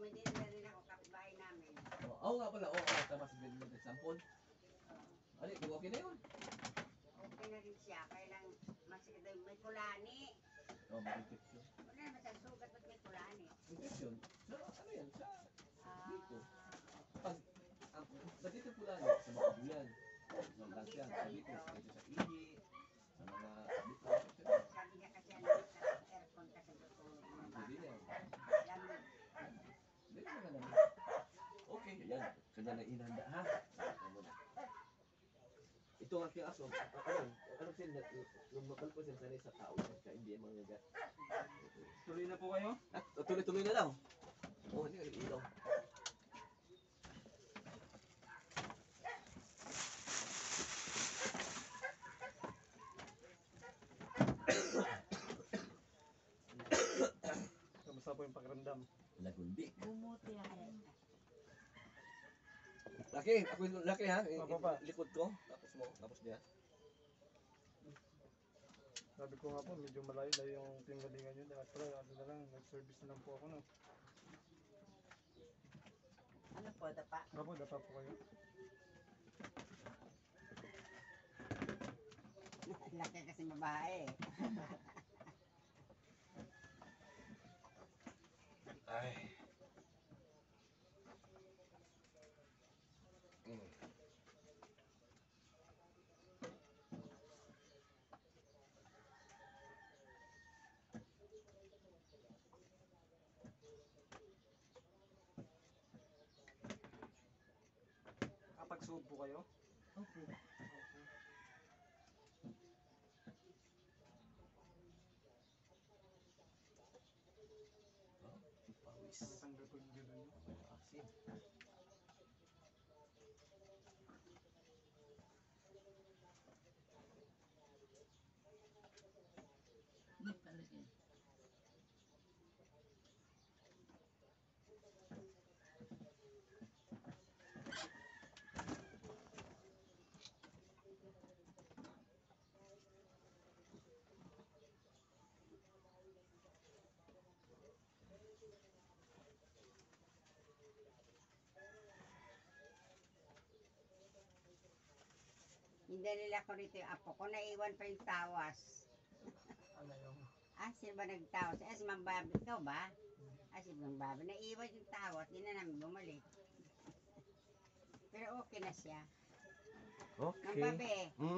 Hindi na rin ako kapitbahay namin. Oo nga pala, tama sa bin mag-example. Ano, okay na yun. Okay na rin siya, kaya lang may kulani. May infection. Wala naman sa sugat at may kulani. Infection? Ano yan? Dito. Ah, Ba't dito pula niya? Sa mga bulan. Sa mga lansyan. Sa dito. Sa ihi. Sa mga dito. sabi niya kasi ano, sa aircon kasi gusto Hindi yan. lamig. Hindi naman naman. Okay, yan. Kanya na inanda, ha? Ito ang aking aso. Ano sila? Lumakal ko sila sanay sa tao. Kaya hindi yung mga gat. Tuloy na po kayo? At tuloy-tuloy na lang. Oo, hindi ka nag-ilaw. Kamusta po yung pakiramdam? Lagundi. Bumuti ako. Laki, ako yung laki ha. Mababa. Likod ko. Tapos niya. Sabi ko nga po, medyo malayo-layo yung tinggalingan nyo. At pala, ano na lang, nag-service na lang po ako, no? Ano po, dapa? Nga po, dapa po kayo. Laki kasi babae. Ay. Kapag suod po kayo? Okay. Pawis. Natanggal ko yung gano'n nyo. Asin. Hindi talaga. Hindi nila ko rito yung apo ko, naiwan pa yung tawas. Ano yung... Sino ba nagtawas? Si Mang Babi, ikaw ba? Si Mang Babi, naiwan yung tawas, di na namin bumalik. Pero okay na siya. Mang Babi,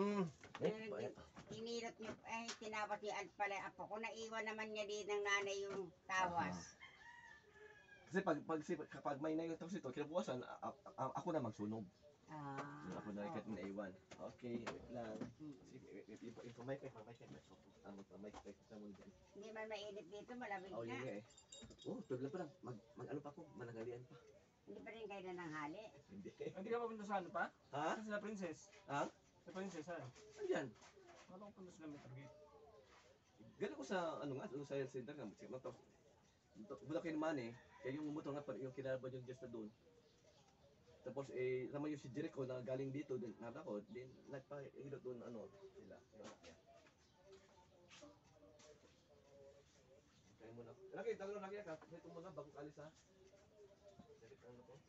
tinilot niyo, tinawas niyo pala yung apo ko, naiwan naman niya din ng nanay yung tawas. Kasi kapag may nagtawas ito, kinabukasan, ako na magsunog. Ako na ikat naiwan. Okay, wait lang. Yung mic sa muna dyan. Hindi man mainit dito, malamig Oo, yun na. nga eh. Tugla pa lang. Mag-ano pa ako, manangalian pa. Hindi pa rin kayo nananghali. Hindi. Hindi ka papunta sa ano pa? Ha? Sa Princess. Ha? Sa Princess, ha? Andyan. Wala ko punta sa Metro Gate. Galing ko sa, sa health center nga. Buta kayo naman eh. Kaya yung motor nga, yung kinalaban yung just na doon. Tapos naman yung si Jericho na galing dito din ako, din nagpahilot doon sila. Yung anak niya. Kaya muna. Laki ka. Dito muna bago kalis ha. Dito ano ko.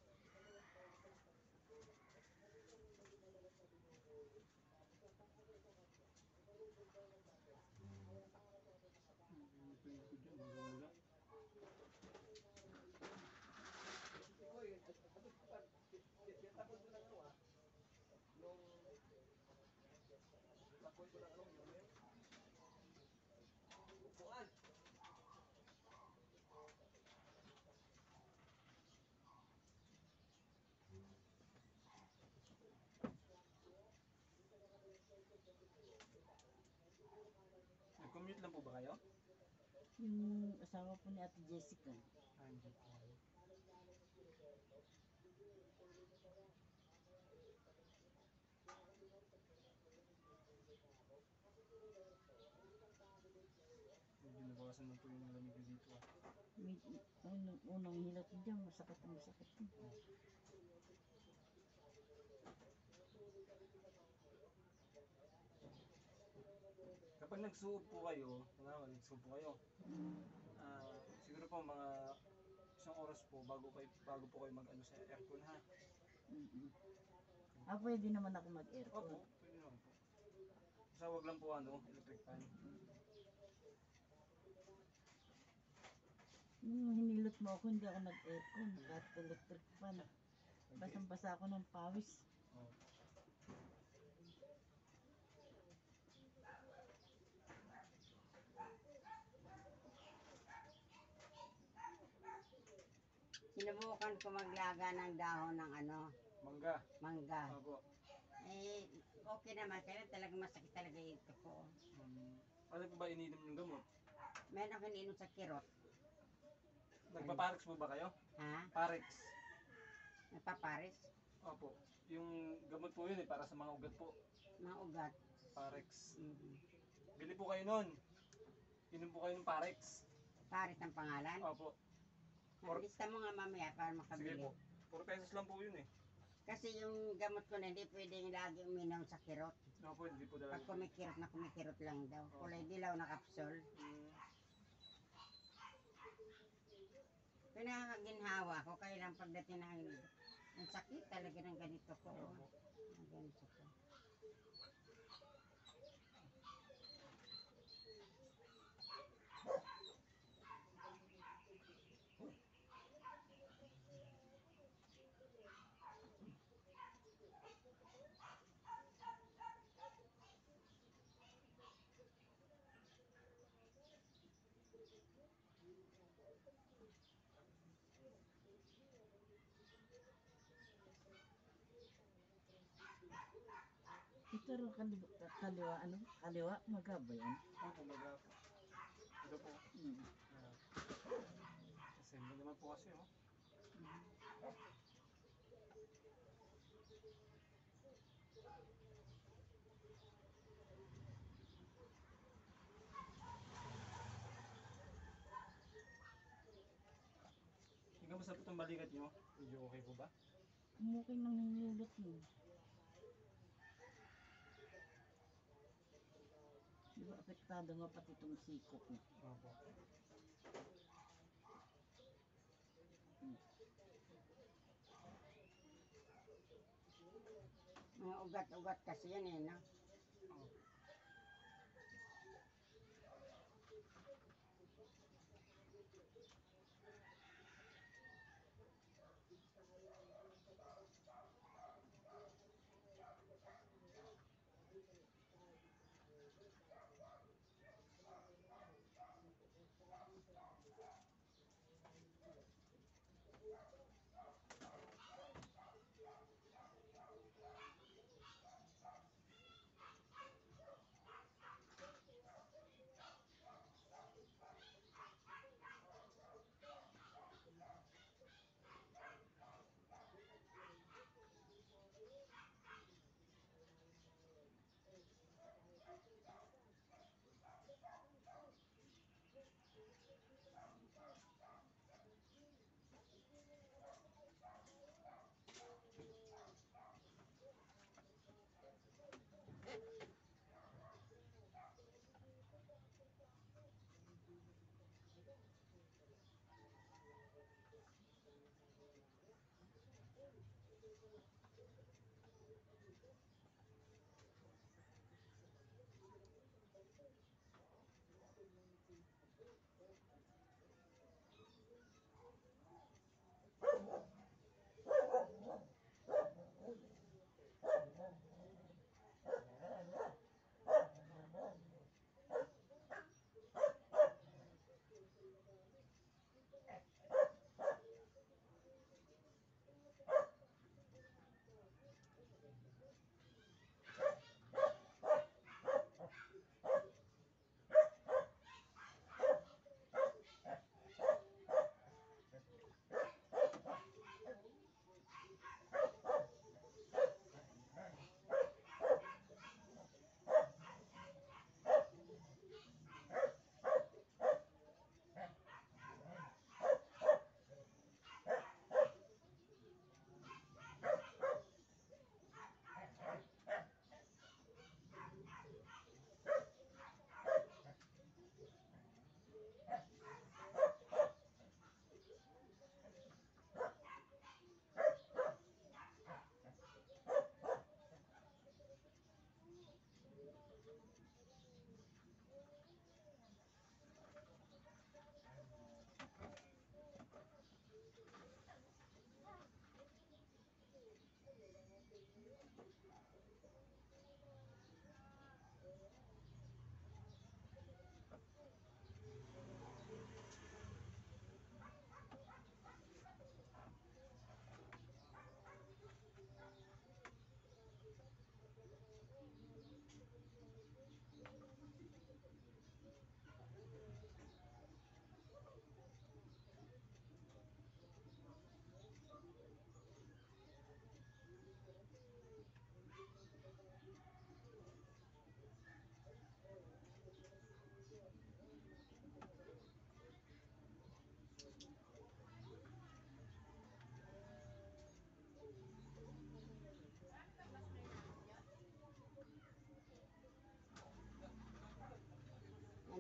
Nag-commute lang po ba kayo? Yung asawa po ni Ate Jessica. Hindi po. Medyo nabawasan na po yung lamig dito. Unang hilot dyan, masakit. Kapag nagsuot po kayo, siguro po mga isang oras po bago po kayo mag-ano sa aircon ha. Mm. Pwede naman ako mag-aircon. Opo, pwede naman po. Basta wag lang po electric fan. Nung hinilot mo ako, hindi ako nag-aircon. Kahit electric fan. Basang-basa ako ng pawis. Oh. Sinubukan ko maglaga ng dahon ng Mangga. mangga. Opo. Eh, okay naman. Kaya talagang masakit talaga ito ko. Ano po ba ininom yung gamot? Meron akong ininom sa kirot. Nagpaparex po ba kayo? Ha? Parex. Nagpaparis. Opo. Yung gamot po yun para sa mga ugat po. Mga ugat. Parex. Mm-hmm. Bili po kayo nun. Inom po kayo ng Parex. Paris ang pangalan. Opo. Lista mo nga mamaya para Sige makabili. po. 4 pesos lang po yun eh. Kasi yung gamot ko na hindi pwedeng lagi uminom sa kirot. Opo, hindi po Pag dalawa. kumikirot lang daw. Kulay dilaw na kapsol. Pinakaginhawa ko kailan pagdating ng sakit talaga ng ganito ko. Ng ganito ko. Ito rin kaliwa, kaliwa, magaba yan. Opo, maga po. Ito po. Mm. Assemble naman po kasi Hanggang basta po itong balikat nyo, medyo okay po ba? Umukay ng hinilot mo. Di ba apektado nga pati itong sikop mo? Opo. Mga ugat-ugat kasi yan eh, no?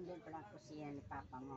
Andun pala ang kusina ni Papa mo.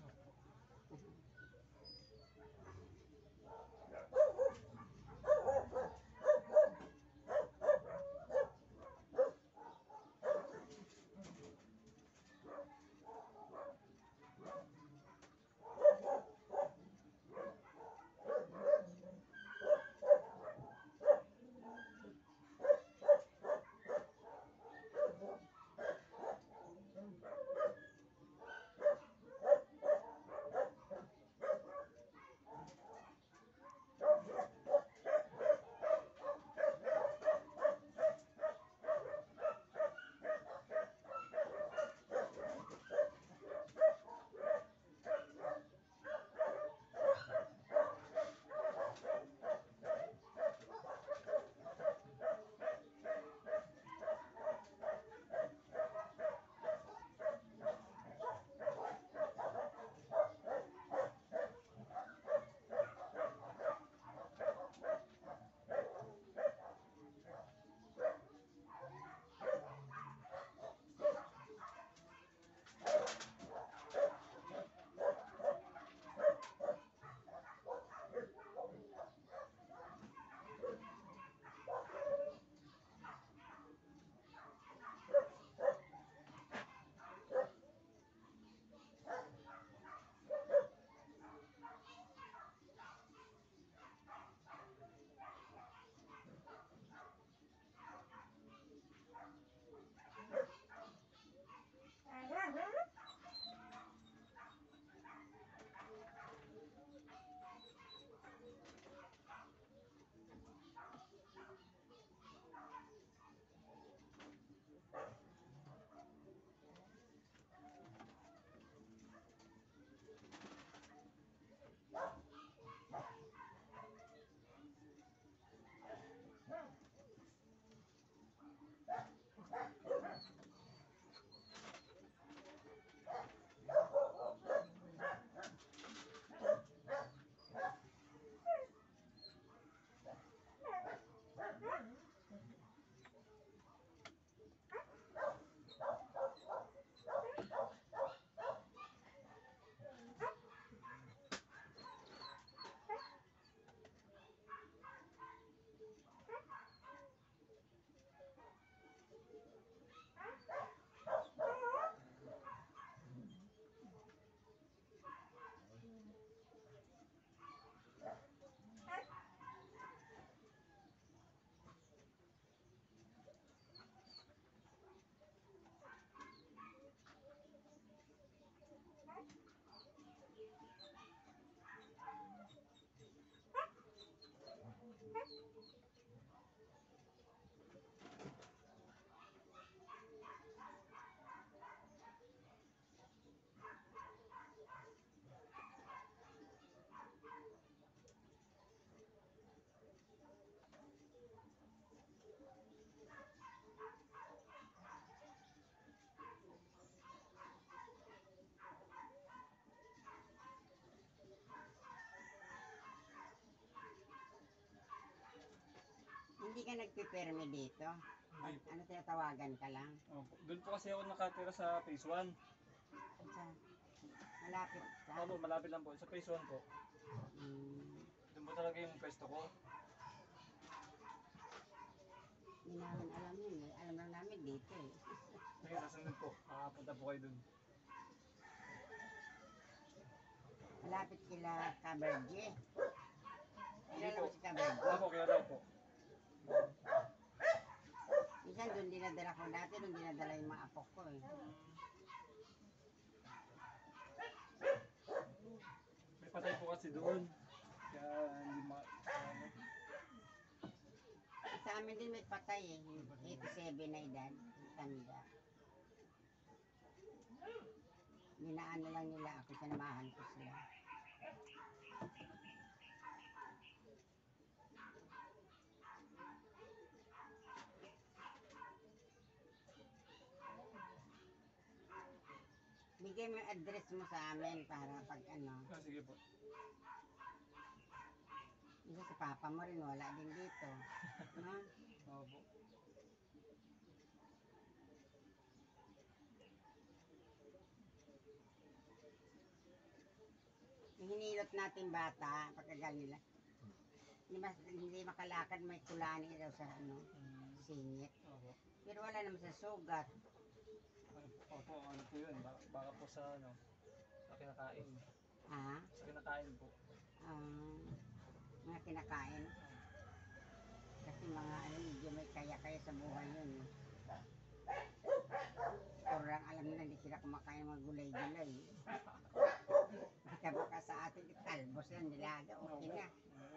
Hindi ka nagpipirme dito? Hindi po. Ano tinatawagan ka lang? Opo. Doon po kasi ako nakatira sa phase 1. Sa, malapit sa... Opo, malapit lang po. Sa phase 1 po. Hmm, Doon po talaga yung pwesto ko. hindi namin alam yun eh. Alam lang namin dito eh. Sige, sasunod po. Makapunta po kayo doon. Malapit kila Caberge. Hindi Kilala po. mo si Caberge? Opo, kaya daw po. Minsan doon dinadala ko dati, doon dinadala yung mga apo ko eh. May patay po kasi doon. Kaya hindi ano. Sa amin din may patay eh, yung 87 na edad, tanda. Minaano lang nila ako, sinamahan ko sila. Bigay mo yung address mo sa amin para pag ano. Ah, sige po. Isa si papa mo rin, wala din dito. No? Opo. Yung hinilot natin bata, pagkagal nila. Hindi makalakad, may kulani daw sa singit. Opo. Pero wala naman sa sugat. Opo, ano po yun? Baka po sa kinakain. Ha? Sa kinakain po. Mga kinakain. Kasi mga medyo may kaya-kaya sa buhay yun. Kurang alam nila, hindi sila kumakain mga gulay-gulay. Baka sa atin, talbos yan, nilaga, okay na.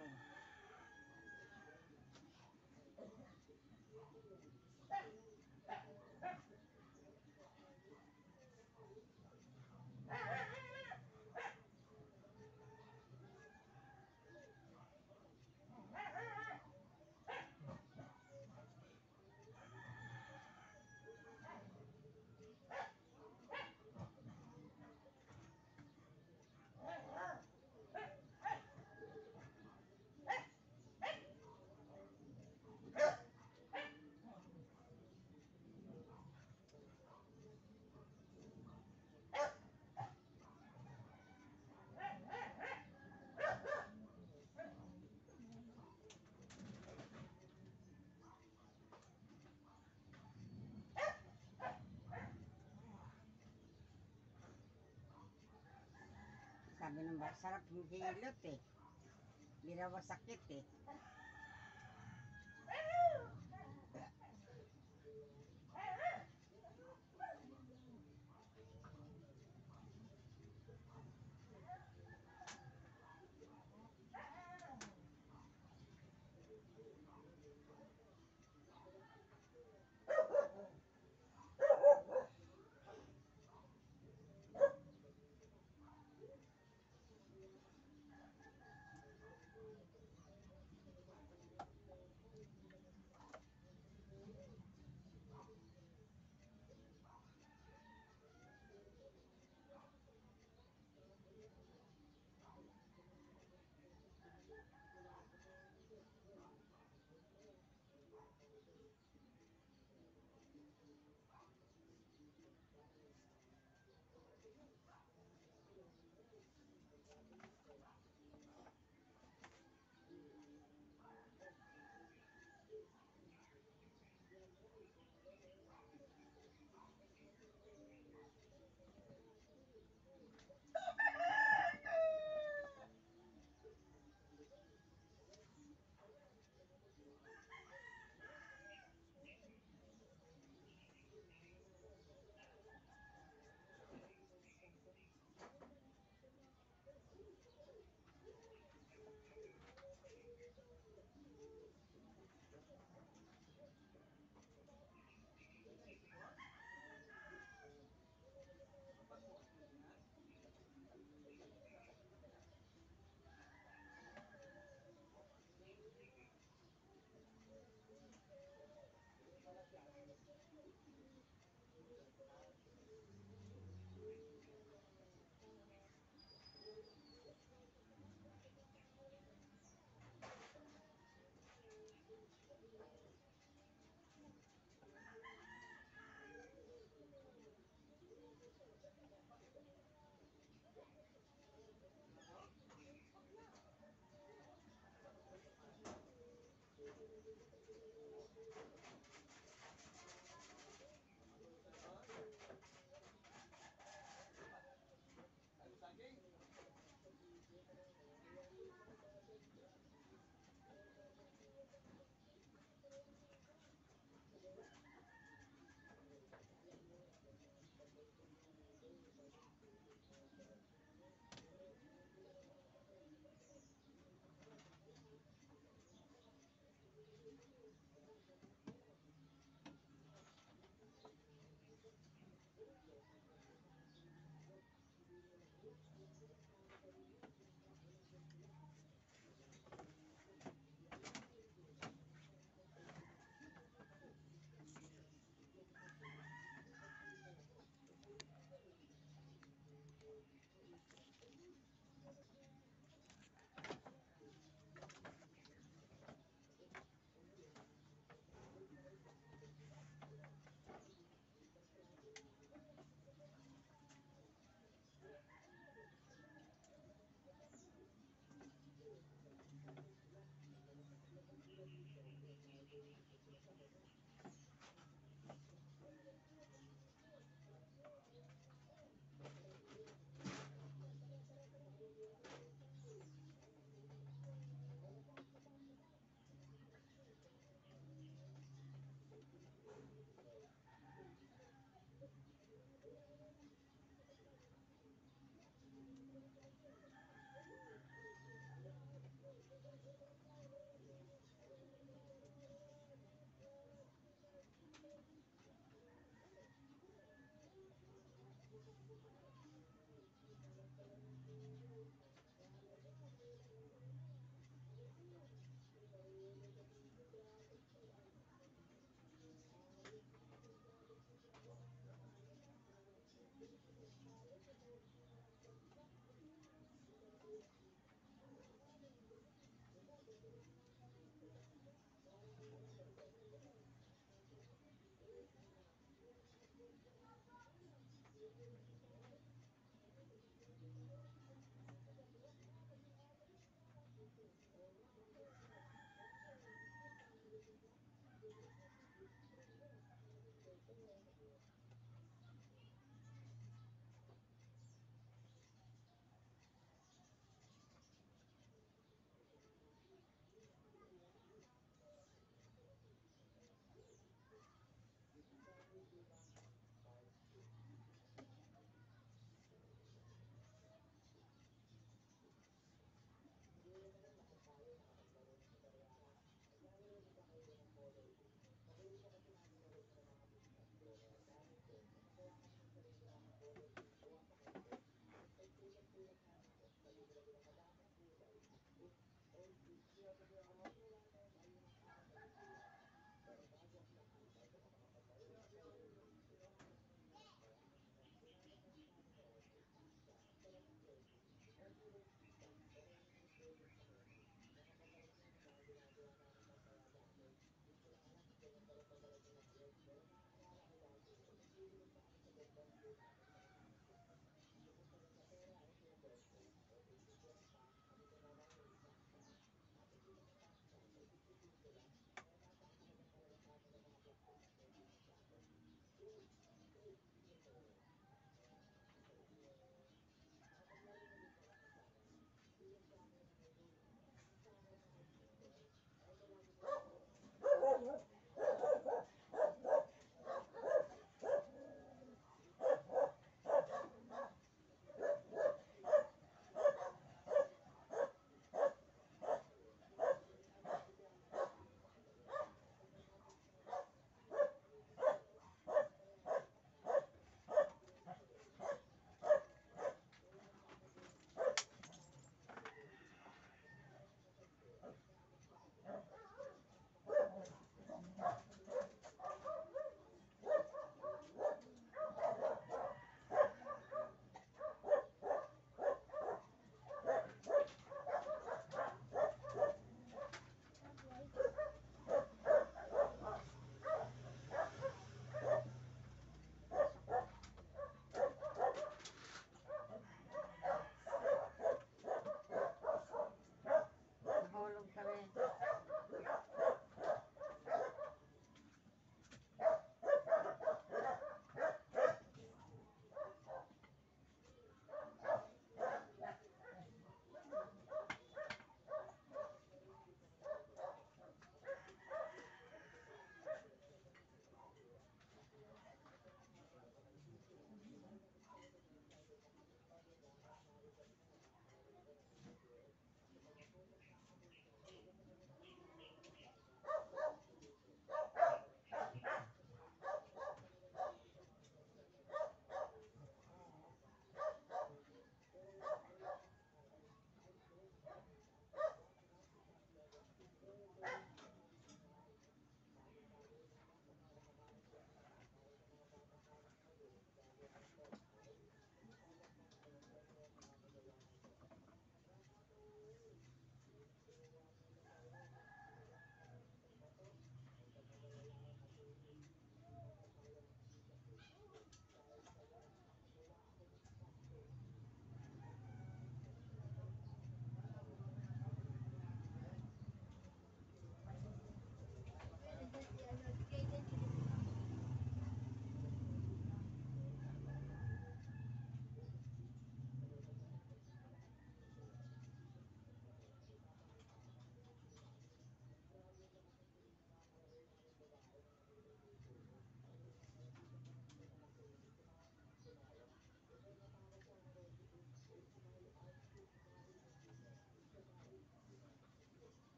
Sabi nung ba, sarap yung hilot eh. Hindi raw masakit eh.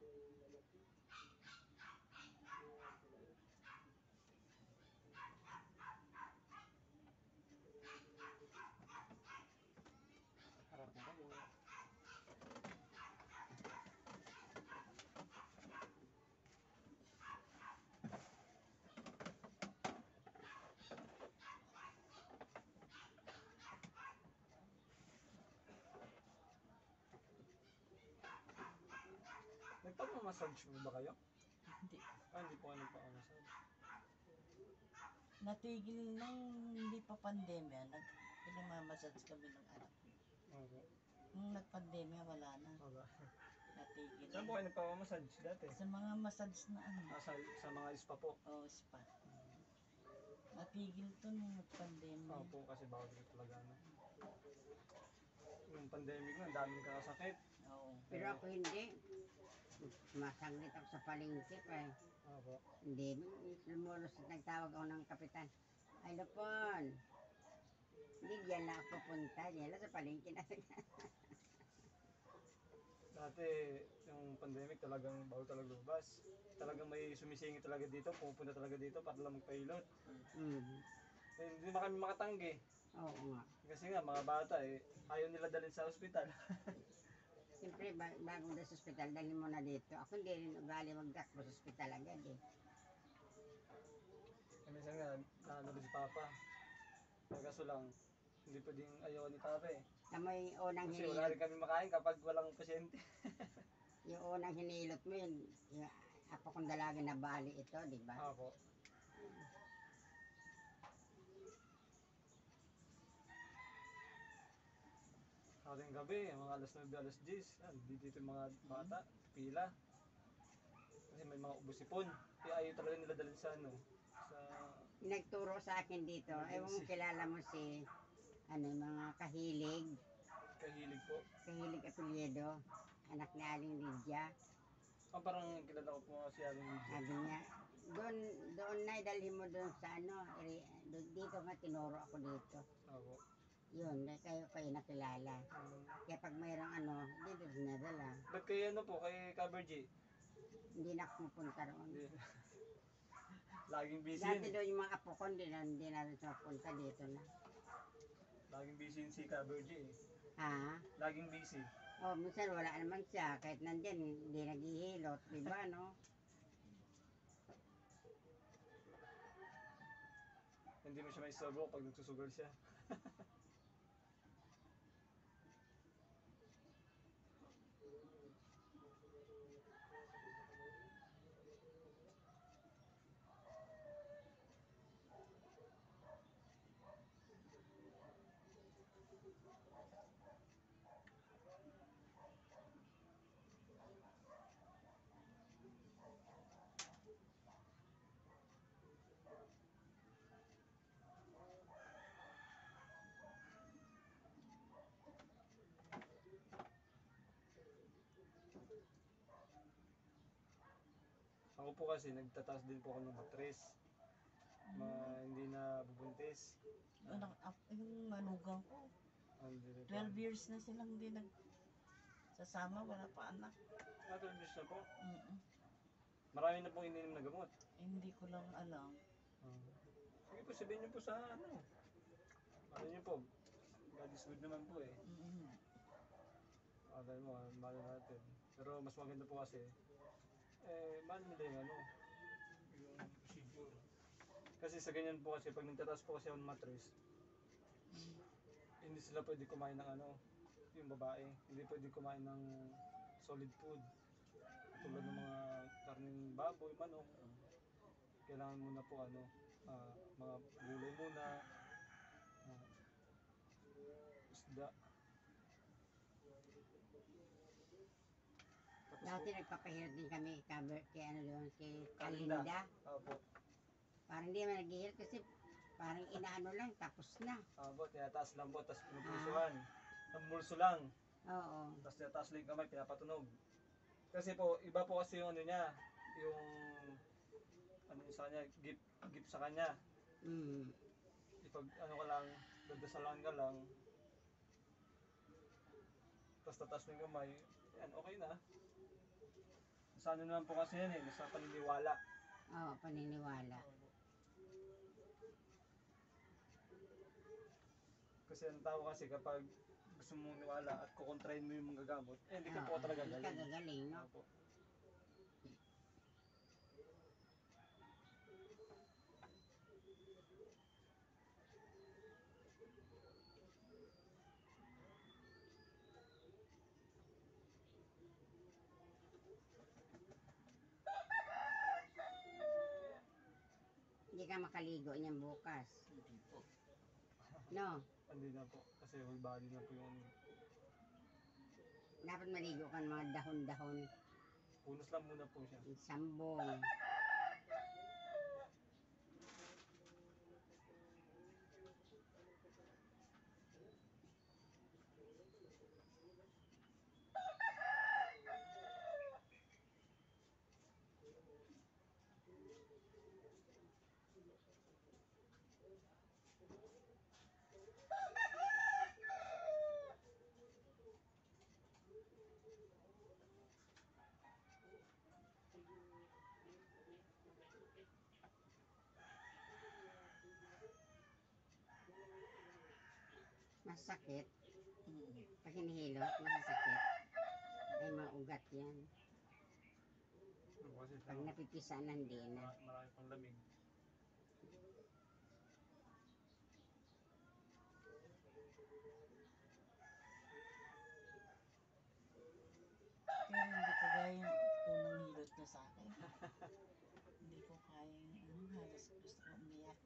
Harap mo kayo. Nagpapamassage mo ba kayo? Hindi. Hindi po kayo nagpapamassage. Natigil nung hindi pa pandemya, pinamamassage kami ng anak ko. Opo. Nung nagpandemya, wala na. Wala. Natigil Saan po na. kayo nagpapamassage dati? Sa mga massage na ano, Sa mga spa po. o spa. Natigil to nung nagpandemya. Opo, kasi bawal ko talaga ano. Yung pandemic na, ang daming kakasakit. Oo. Pero ako hindi. Masanglit ako sa palengke pa eh. Opo. Hindi, lumulos at nagtawag ako ng kapitan. Ay, Lupon. Hindi diyan lang ako pupunta. Diyan lang sa palengke na. Dati, yung pandemic talagang bawal talaga lumabas. Talagang may sumisingit talaga dito, pupunta talaga dito para lang magpahilot. Mm. Eh, hindi naman kami makatanggi. Oo nga. Kasi nga, mga bata ayaw nila dalhin sa ospital. Siyempre, bago na sa ospital, dalhin mo na dito. Ako hindi rin ugali magdakbo sa ospital agad eh. Minsan nga, naano rin si Papa. Kaso lang, hindi pwedeng ayaw ni Papa eh. Tama yung unang Kasi wala rin hinilot. kami makain kapag walang pasyente. Yung unang hinilot mo yun. Yung apo kong dalaga na bali ito, di ba? Opo. Ating gabi, mga alas 9, alas 10, yan, dito yung mga bata, pila. Kasi may mga ubusipon. Kaya ayaw talaga nila dalhin sa ano, sa... Nagturo sa akin dito. Ewan mo kilala mo si mga kahilig. Kahilig po. Kahilig Apelyedo. Anak ni Aling Lydia. Parang kilala ko po nga si Aling Lydia. Sabi niya, doon na idalhin mo doon sa dito nga tinuro ako dito. Opo. Yun, kayo nakilala. Kaya pag mayroong dito sinadala. Ba't kayo ano po, kay Cover G? Hindi na ako pupunta roon. Hindi. Laging busy Dati yun. doon yung mga apo ko, hindi na rin pupunta dito na. Laging busy yun si Cover G eh. Ha? Laging busy. Oh, minsan wala naman siya. Kahit nandyan, hindi naghihilot. Diba, no? Hindi mo siya may istorbo pag nagsusugal siya. Ako po kasi nagtataas din po ako ng matres. Hindi na bubuntis. Yung manugang ko, Hindi na 12 years na silang hindi nagsasama, wala pa anak. 12 years na po. Mm-mm. Marami na pong ininom na gamot. Hindi ko lang alam. Sige po, sabihin niyo po sa ano. Ano niyo po, God is good naman po eh. Mm-mm. Akala mo, mahal natin. Pero mas maganda po kasi, mahal nila yung yung procedure. Kasi sa ganyan po kasi, pag nagtataas po kasi ako ng mattress, hindi sila pwede kumain ng yung babae. Hindi pwede kumain ng solid food. Tulad ng mga karning baboy, manok. Kailangan muna po mga gulay muna, isda. Dati nagpapahilot din kay kay Kalinda. Kalinda. Opo. Parang hindi naman naghihilot kasi parang inaano lang, tapos na. Opo, tinataas lang po, tapos pinupulsuhan. Ang mulso lang. Oo. Tapos tinataas lang yung kamay, pinapatunog. Kasi po, iba po kasi yung niya, yung sa kanya, gift sa kanya. Mm. Ipag ka lang, dadasalan ka lang. Tapos tataas mo yung kamay, yan, okay na. Sa ano naman po kasi yan eh, nasa paniniwala. Oo, paniniwala. Kasi ang tao kasi kapag gusto mong niwala at kukontrahin mo yung mga gamot, eh hindi ka po talaga Hindi ka galing. gagaling, no? Opo. Hindi ka makaligo niyan bukas. Hindi po. No? Hindi na po. Kasi whole body na po yung Dapat maligo ka ng mga dahon-dahon. punos lang muna po siya. Sambong. Masakit. Pag hinihilot, masakit. Ay, maugat yan. Kasi Pag napipisan, hindi na. marami pang lamig. Pero hindi kagaya yung unang hilot niya sa akin. Hindi ko kayang, halos gusto ko umiyak.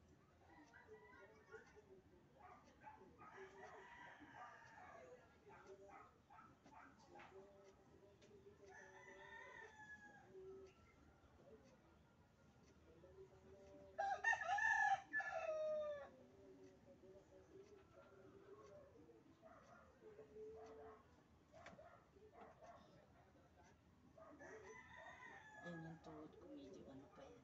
Yan yung tuhod ko medyo ano pa eh.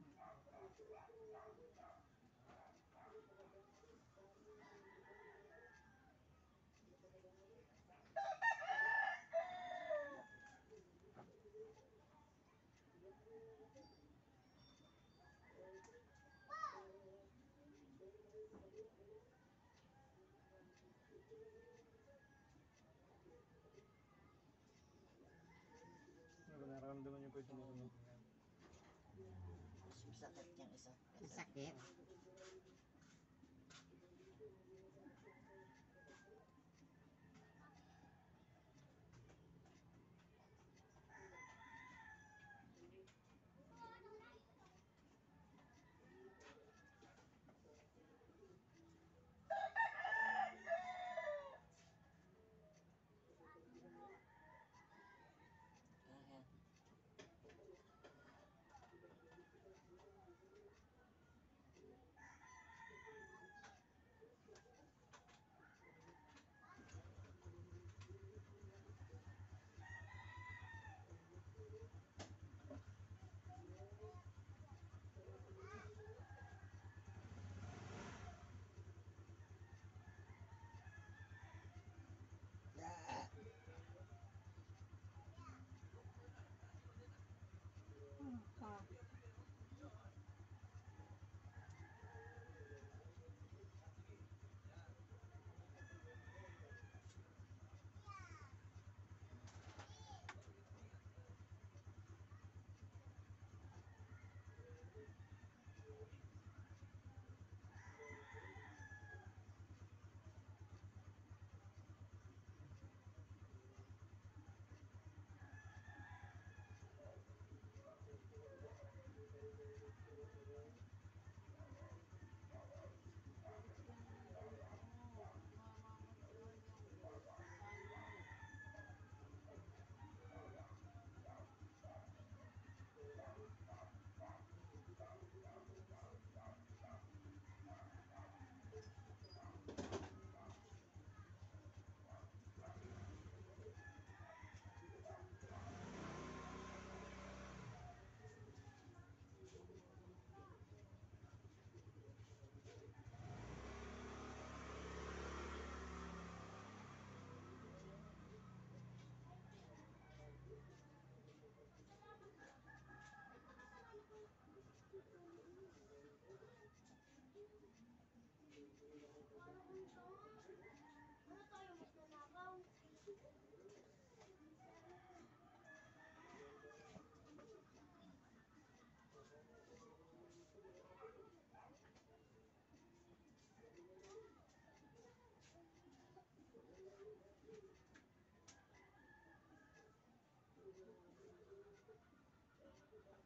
Nararamdaman niyo po yung tumutunog. Mas masakit yung isa. Masakit. Ayan.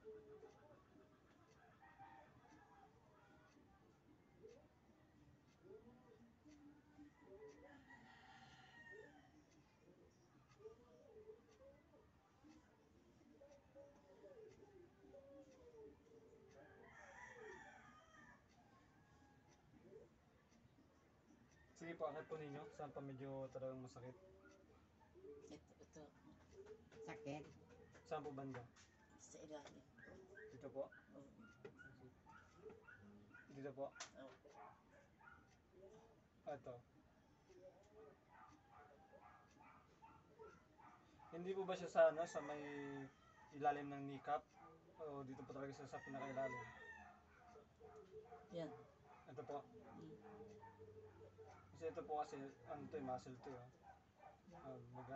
Sige po, angat po ninyo. Saan pa medyo talagang masakit? Ito, Sakit. Saan po banda? sa ilalim. Dito po? Oh, Dito po? oh. Ito. Hindi po ba siya sa ano, sa may ilalim ng kneecap? O dito po talaga siya sa pinakailalim? Yan. Ito po. Mm. Kasi ito po kasi, ano to, muscle to. Maga.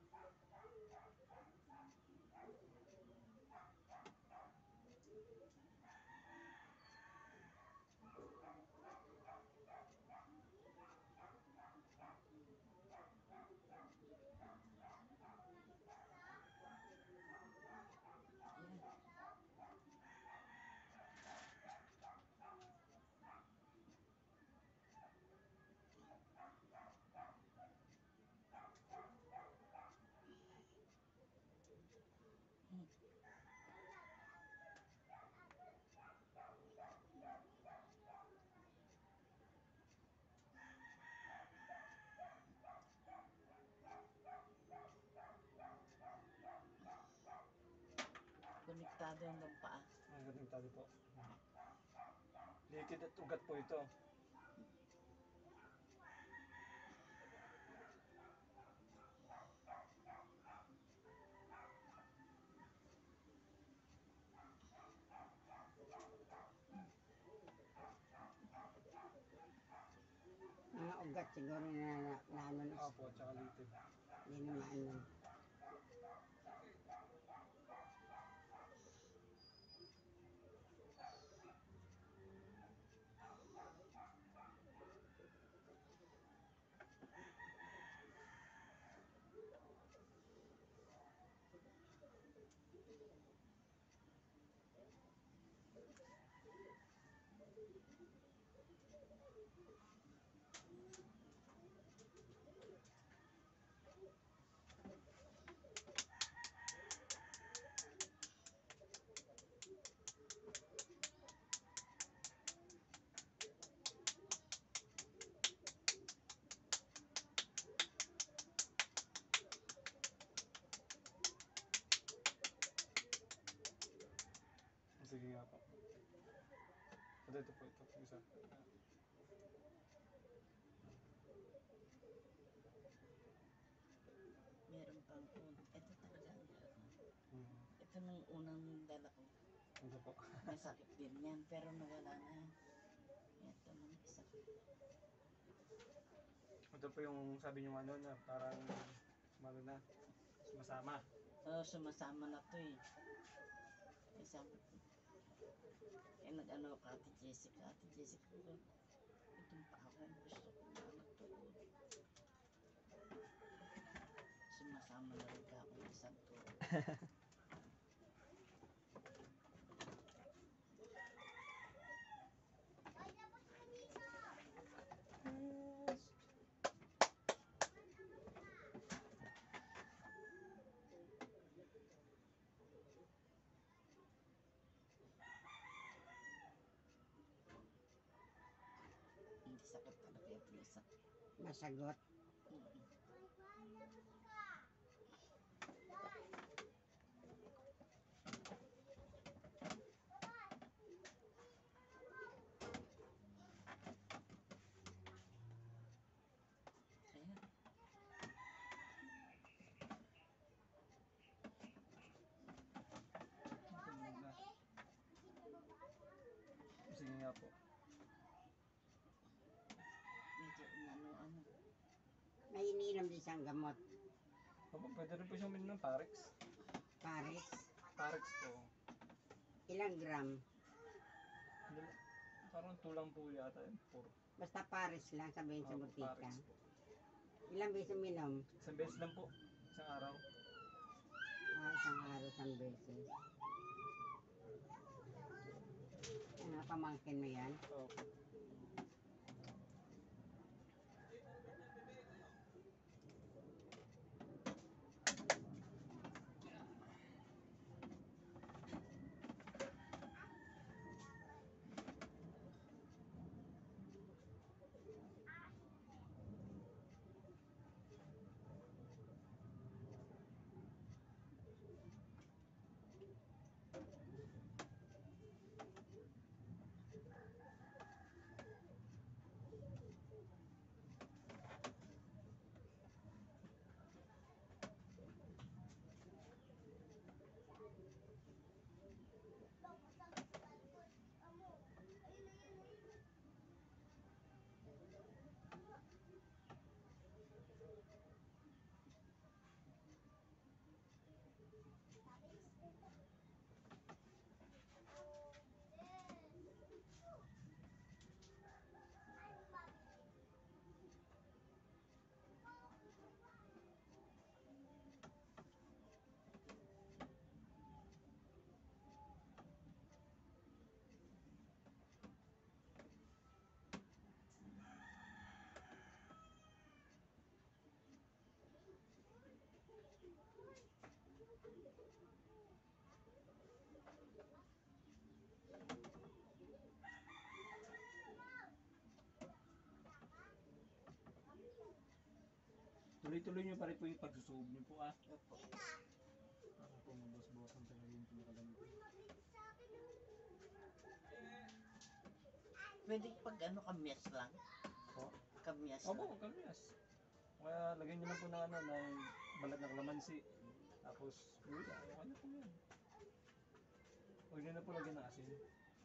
Yan. Mm. Konektado hanggang paa. Ang galing tali po. Likid at ugat po ito. Mga ugat siguro na ano na Opo, at saka litid. hindi na maano. Sige nga po. Ito po ito. Isa. Meron pang ito talaga ang hirap na. Hmm. Ito nung unang dala ko. Ito po. May sakit din yan, pero nawala na yan. Ito naman isa. Ito po yung sabi niyo ano na parang malo na. Sumasama. Sumasama na to eh. Eh sabi ko, nag-ano ka Ate Jessica. Ate Jessica ko, itong pa ako gusto ko na magtuod. Sumasama na rin ka akong isang tuod. Hindi sakit talaga ito isa. Masagot. Mm-mm. Ayan. Tumunog na. Sige nga po. Medyo ano. May iniinom din siyang gamot. Opo, pwede rin po siyang uminom ng Parex. Paris. Parex po. Ilang gram? Parang tulang po yata yun. Puro. Basta Paris lang sabihin sa butika. Parex po. Ilang beses uminom? Isang beses lang po. Isang araw. Isang araw, isang beses. Mga pamangkin mo yan. Opo. Tuloy-tuloy niyo pa rin po yung pagsusuog niyo po Opo. Para po mabos-bosan talaga yung pinakaganito. Pwede pag ano, kamyas lang. Po? Kamyas Opo, lang. kamyas. Kaya lagyan niyo lang po ng ano, ng balat ng kalamansi. Tapos, luya, okay na po yan. Huwag niyo na po lagyan ng asin.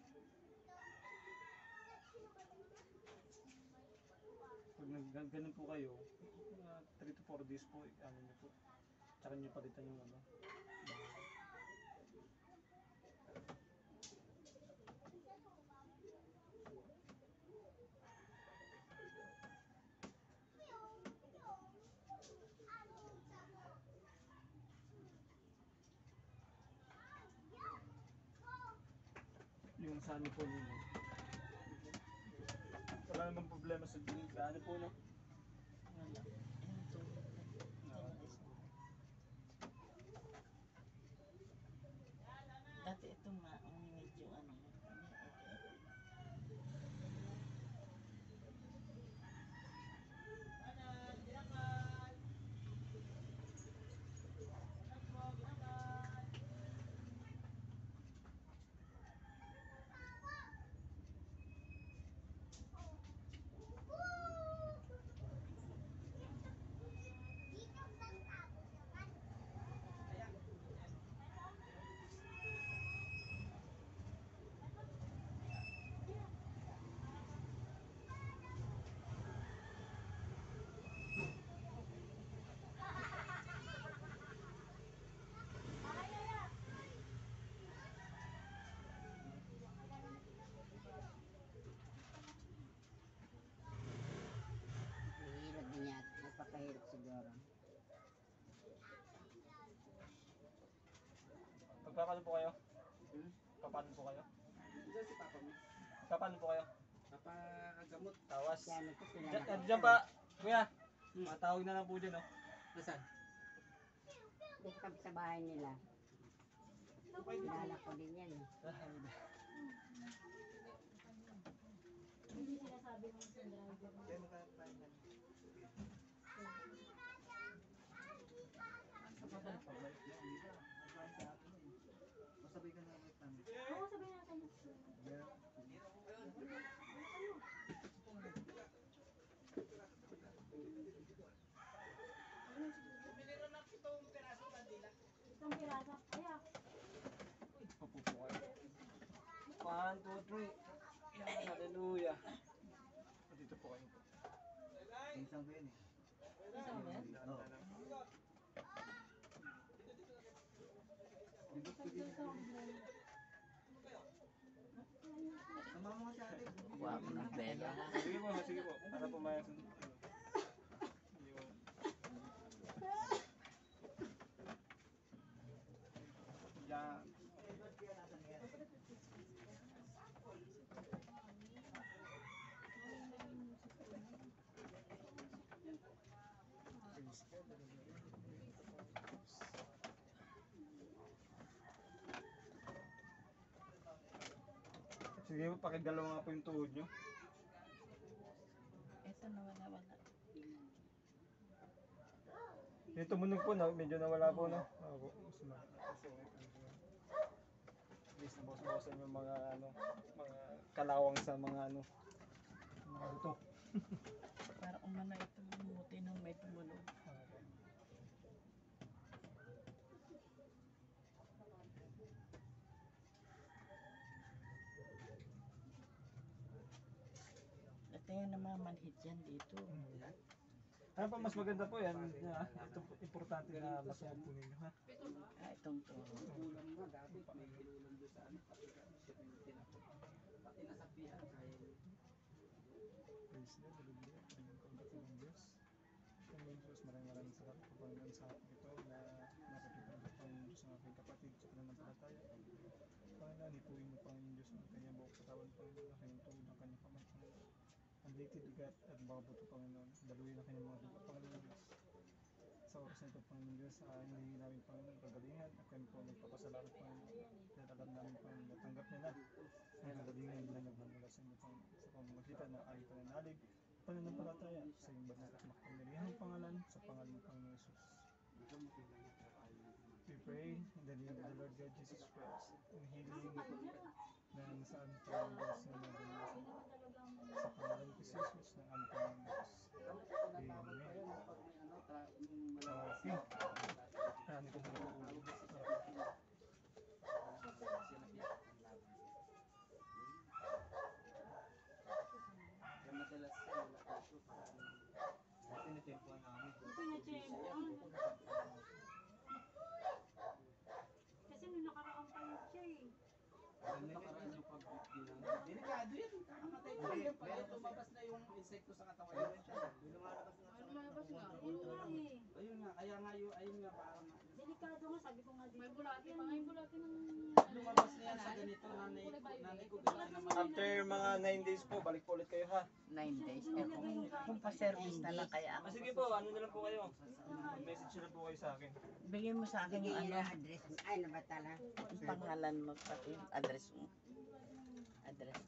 Pag ganun po kayo, mga 3 to 4 days po, ano niyo po. Tsaka niyo palitan yung ano. Yung sa ano po ninyo. Wala namang problema sa ano po no? Wala. Ayun, tulog na. Talaga siya. Dati ito medyo ano, okay. Hihilot din yata. Nagpapahilot siguro. Pagpapano po kayo? Papano po kayo? Diyan si Papa mo. Papano po kayo? Papagamot. Tawas. Kaya ano po sila. Diyan pa, kuya. Matawag na lang po dyan, oh. Nasaan? Dito kami sa bahay nila. Kilala ko din yan. Hindi sinasabi ng isang driver. Kaya makapagpapalit. Pabalik na. Hindi ba? Nagpapaan sa akin eh. Masabay ka na ulit namin. Oo, sabihin natin. Itong pirasa. Ayan. Papo po kayo. 1, 2, 3. Yan, hallelujah. Dito po kayo po. Minsan ko yun eh. Isang ba yan? Oo. Libot ko din. Sama mo si ate. Kuha ko ng pera. Sige po, sige po. Para po may yung yan. Sige, pakigalaw nga po yung tuhod nyo. Ito nawala-wala. Yung tumunog po, medyo nawala po, no? Opo, mas at least nabawas-bawasan yung mga mga kalawang sa mga mga buto. Para umano ito bumuti nung may tumunog. Okay. Ito yung namamanhid yan dito. Ano pa mas maganda po yan? Ito importante na masuot po ninyo, ha? Itong to. Ulam nga dapat may ulam doon sa ano pati pati nasabihan kaya Praise God, hallelujah. Ayun po ang dakilang Diyos. Panginoon Diyos, maraming salamat po Panginoon sa ating ito na nakakita ng Panginoon Diyos ng aking kapatid sa pananampalataya. Panginoon, ipuin mo Panginoon Diyos ang kanyang buong katawan Panginoon, ang kanyang tuhod, ang kanyang kamay Panginoon. Ang liquid, ugat at mga buto Panginoon, daluyin ang kanyang mga dugo Panginoon Diyos. Sa oras na ito Panginoon Diyos, hinihingi namin Panginoon kagalingan at kami po nagpapasalamat Panginoon. Dahil alam namin Panginoon, natanggap nila ang kagalingan na nagmamula sa inyo Panginoon. Sa pamamagitan ng aming pananalig, pananampalataya sa iyong banal at makapangyarihang pangalan, sa pangalan ng Panginoon Jesus. We pray in the name of the Lord God Jesus Christ, in healing ng sa aming Panginoon Diyos na nagmamula sa pangalan ni Jesus ng aming Panginoon Diyos. Amen. Okay. Ano ko muna po ulit. kaya madalas wala dito parang dati na tempo namin Pinachempo. Kasi nung nakaraang pa yun siya eh. ano nakaraan yung pag-bukti na delikado yan kakamatay pa yan pag lumabas na yung insekto sa katawan yun lumalabas na sa Lumalabas nga. Yun nga eh. ayun nga kaya nga yun ayun nga parang Delikado nga, sabi ko nga dito. May bulati pa nga yung bulati ng... lumabas na yan sa ganito nanay ko gano'n naman After mga 9 days po, balik po ulit kayo, ha? 9 days. Eh, kung pa-service na lang kaya ako. Sige po, ano na lang po kayo? Message na lang po kayo sa akin. Bigyan mo sa akin yung Bigyan ano, yung address. Ay, nabatala. yung pangalan mo, pati yung address mo. Address.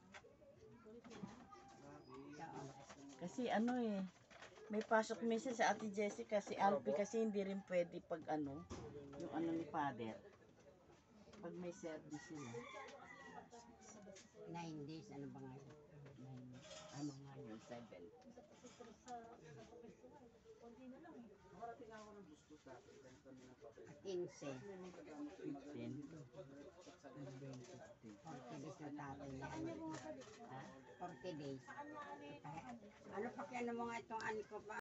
Kasi ano eh, may pasok minsan sa Ate Jessica, si Alfie kasi hindi rin pwede pag ano, yung ano ni Father. Pag may service sila. 9 days, ano ba nga yun? Ano nga yun, 7. Konti na lang eh. nakarating ako ng gusto sa akin ganito kami ng papel 15. 15. 40 days na tatay niya. Ha? 40 days. Ano pa kaya mo nga itong ani ko pa?